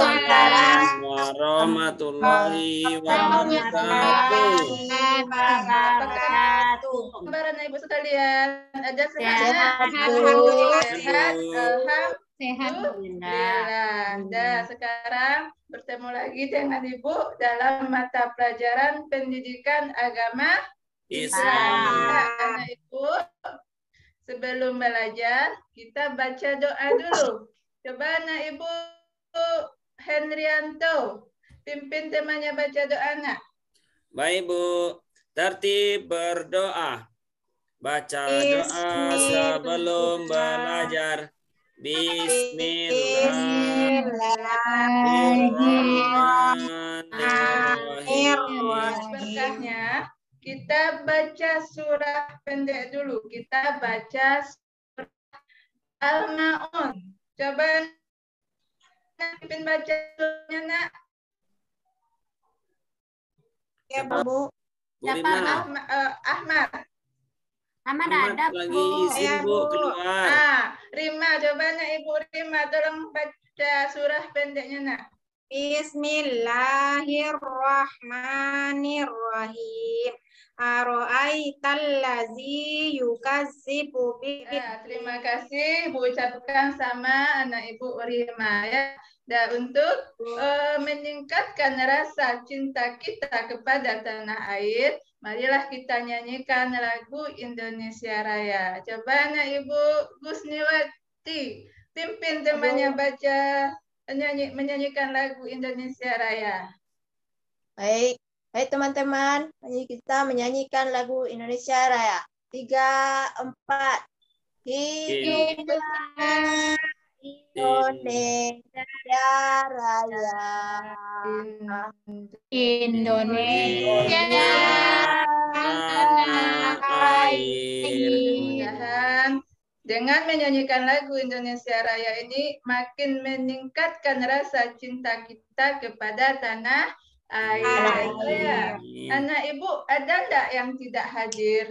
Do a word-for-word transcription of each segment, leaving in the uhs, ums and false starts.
Waalaikumsalam warahmatullahi wabarakatuh. wabarakatuh. Kabar anak ibu sekalian, ada sehatnya? Sehat, Bu. Alhamdulillah Sehat, sehat. Bu. Alhamdulillah. Dah sekarang bertemu lagi dengan ibu dalam mata pelajaran pendidikan agama Islam. Ya, anak ibu, sebelum belajar kita baca doa dulu. Coba anak ibu Henrianto pimpin temannya baca doa nak. Baik Bu, tertib berdoa. Baca doa sebelum belajar. Bismillahirrahmanirrahim. Berkahnya kita baca surah pendek dulu. Kita baca surah Al-Ma'un. Coba pimpin baca surahnya nak. Ya, Bu. Bu Siapa, Rima. Ahmad. Uh, Ahmad. Ahmad Ahmad ada, lagi Bu. izin Ya, Bu Bu. keluar. Ah, Rima, coba nak Ibu Rima tolong baca surah pendeknya nak. Bismillahirrahmanirrahim. Aro'aitallazi yukadzibu bi. Ya, terima kasih Bu ucapkan sama anak Ibu Rima ya. Dan untuk uh, meningkatkan rasa cinta kita kepada tanah air, marilah kita nyanyikan lagu Indonesia Raya. Coba anak Ibu Gusniwati pimpin temannya baca menyanyi, menyanyikan lagu Indonesia Raya. Baik, baik teman-teman, mari kita menyanyikan lagu Indonesia Raya. Tiga, empat. Hiduplah Indonesia Raya. Indonesia tanah air. Mudah-mudahan dengan menyanyikan lagu Indonesia Raya ini makin meningkatkan rasa cinta kita kepada tanah air. Ya. Anak Ibu, ada enggak yang tidak hadir?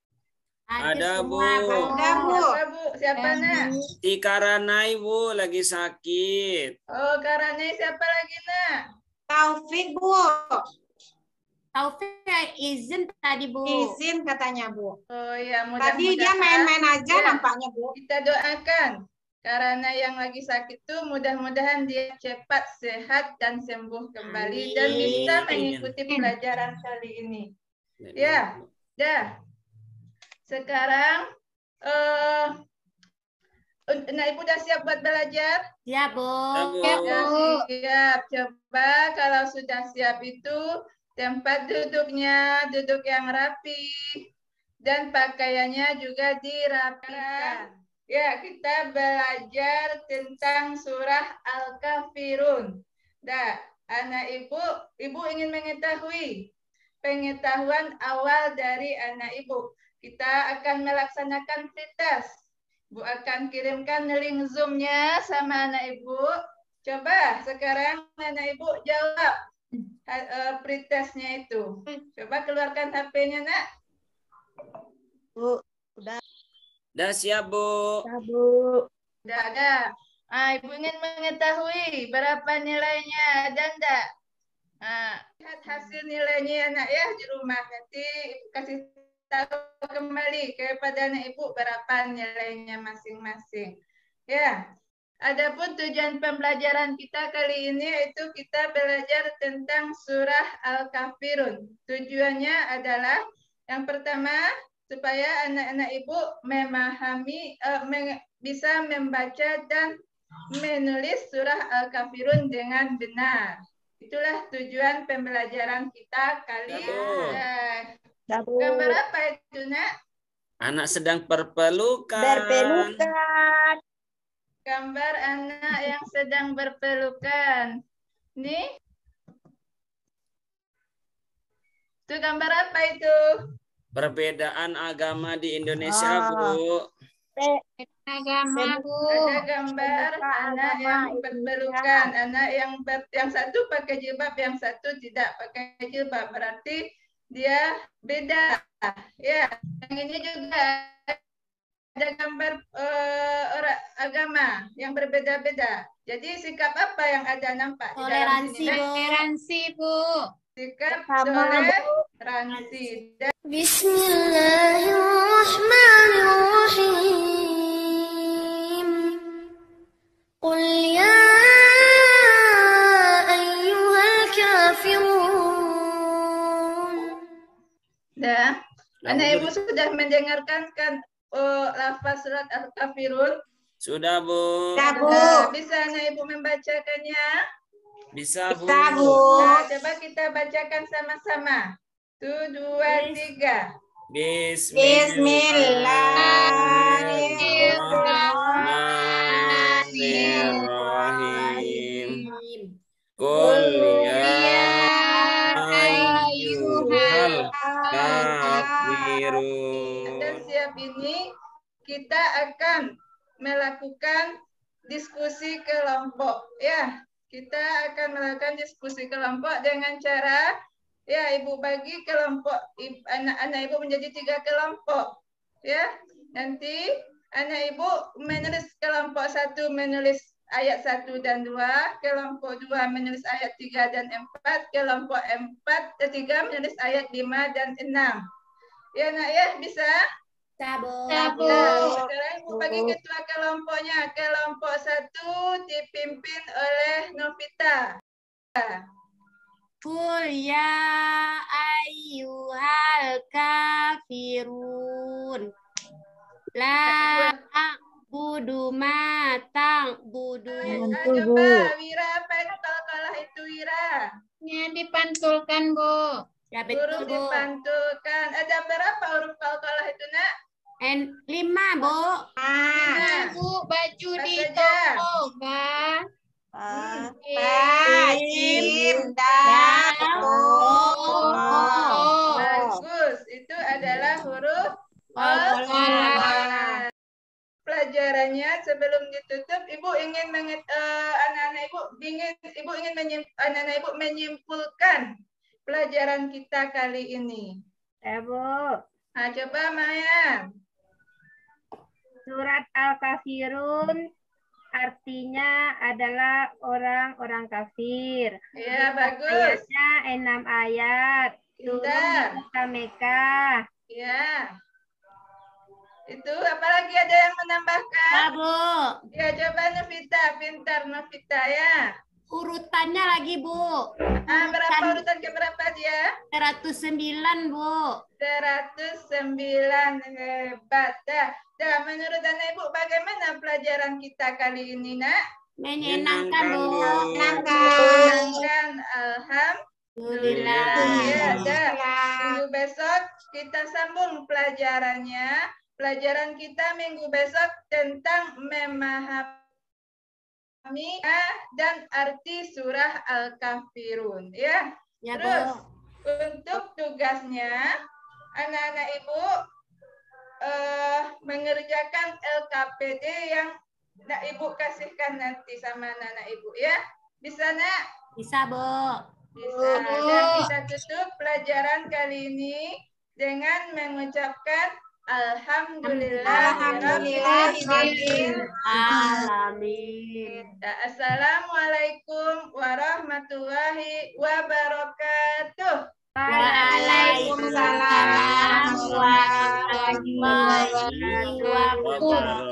Ada Bu. Ada, Bu. Siapa Bu? Siapa nak? Tika Ranai Bu lagi sakit. Oh, karena siapa lagi nak? Taufik, Bu. Taufik izin tadi Bu. Izin katanya, Bu. Oh ya, mudah-mudahan. Tadi dia main-main aja Ya. nampaknya, Bu. Kita doakan karena yang lagi sakit itu mudah-mudahan dia cepat sehat dan sembuh kembali dan bisa mengikuti pelajaran kali ini. Ya, dah. Sekarang eh nah Ibu udah siap buat belajar? Ya Bu. Ya, Bu. Ya, siap. Coba kalau sudah siap itu tempat duduknya duduk yang rapi dan pakaiannya juga dirapikan. Ya, kita belajar tentang surah Al-Kafirun. Dah, anak Ibu, Ibu ingin mengetahui pengetahuan awal dari anak Ibu. Kita akan melaksanakan pretest. Bu akan kirimkan link Zoom-nya sama anak Ibu. Coba sekarang anak Ibu jawab uh, pretestnya itu. Coba keluarkan H P-nya, nak. Bu, udah. Udah siap Bu. Udah, Bu. Udah ada. Ah, Ibu ingin mengetahui berapa nilainya, ada enggak? Nah, lihat hasil nilainya anak ya di rumah. Nanti Ibu kasih tahu kembali kepada anak Ibu berapa nilainya masing-masing. Ya. Adapun tujuan pembelajaran kita kali ini yaitu kita belajar tentang surah Al-Kafirun. Tujuannya adalah yang pertama supaya anak-anak Ibu memahami uh, meng, bisa membaca dan menulis surah Al-Kafirun dengan benar. Itulah tujuan pembelajaran kita kali ini. Gambar apa itu, nak? Anak sedang berpelukan. Berpelukan. Gambar anak yang sedang berpelukan. Nih. Itu gambar apa itu? Perbedaan agama di Indonesia, Bu. Agama, Bu. Ada gambar anak yang berpelukan, anak yang ber, yang satu pakai jilbab, yang satu tidak pakai jilbab. Berarti dia beda. Ya, yang ini juga ada gambar uh, orang agama yang berbeda-beda. Jadi sikap apa yang ada nampak di dalam Toleransi, sini? Bu. Toleransi, Bu. Sikap Sama, toleransi. Dan Bismillahirrahmanirrahim. Qul ya ayyuhal kafirun. Dah. Anak Ibu sudah mendengarkan kan uh, lafaz surat Al-Kafirun? Sudah, Bu. Bisa, Bu. Nah, bisa anak Ibu membacakannya? Bisa, Bu. Bisa, Bu. Nah, coba kita bacakan sama-sama. Tuh, dua, tiga. Bismillahirrahmanirrahim. Qul ya ayyuhal kafirun. Dan siap ini kita akan melakukan diskusi kelompok. Ya, kita akan melakukan diskusi kelompok dengan cara ya Ibu bagi kelompok anak-anak Ibu menjadi tiga kelompok. Ya, nanti anak Ibu menulis kelompok satu menulis ayat satu dan dua, kelompok dua menulis ayat tiga dan empat, kelompok empat ketiga menulis ayat lima dan enam. Ya nak ya, bisa? Sabu. Sabu. Nah, sekarang Ibu bagi ketua kelompoknya. Kelompok satu dipimpin oleh Novita. Qul ya ayyuhal kafirun. La a'budu ma ta'budun. Ah, coba Wira, apa itu kalau itu Wira? Nya dipantulkan, Bu. Ya betul, Huruf Bu. dipantulkan. Ada berapa huruf kalau itu nak? En lima, Bu. Nah, Bu, baju Apa di saja? toko, kan? Hmm. Ba, jim, da, Oh. oh. Bagus. Itu adalah huruf Qalah. Pelajarannya sebelum ditutup, Ibu ingin menget, uh, anak-anak Ibu ingin Ibu ingin menyim, anak-anak Ibu menyimpulkan pelajaran kita kali ini. Ya, Bu. Nah, coba Maya. Surat Al-Kafirun artinya adalah orang-orang kafir. Ya, bagus. Ayatnya enam ayat. Turun Pintar. di Mekah. Ya. Itu apalagi ada yang menambahkan? Sabu. Ya, coba Novita, pintar Novita ya. Urutannya lagi, Bu. Ah, berapa urutan ke berapa dia? seratus sembilan, Bu. seratus sembilan. Hebat. Dah. Dah, menurut Anak Ibu bagaimana pelajaran kita kali ini, Nak? Menyenangkan, Bu. Menyenangkan. Alhamdulillah. Alhamdulillah. Ya, dah. Minggu besok kita sambung pelajarannya. Pelajaran kita minggu besok tentang memahami dan arti surah Al-Kafirun. Ya. Ya, Bu. Terus untuk tugasnya anak-anak Ibu uh, mengerjakan L K P D yang nak Ibu kasihkan nanti sama anak-anak Ibu ya. Bisa nak? Bisa, Bu. Bisa. Dan kita tutup pelajaran kali ini dengan mengucapkan Alhamdulillahirrahmanirrahim. Amin. Assalamualaikum warahmatullahi wabarakatuh. Waalaikumsalam warahmatullahi wabarakatuh.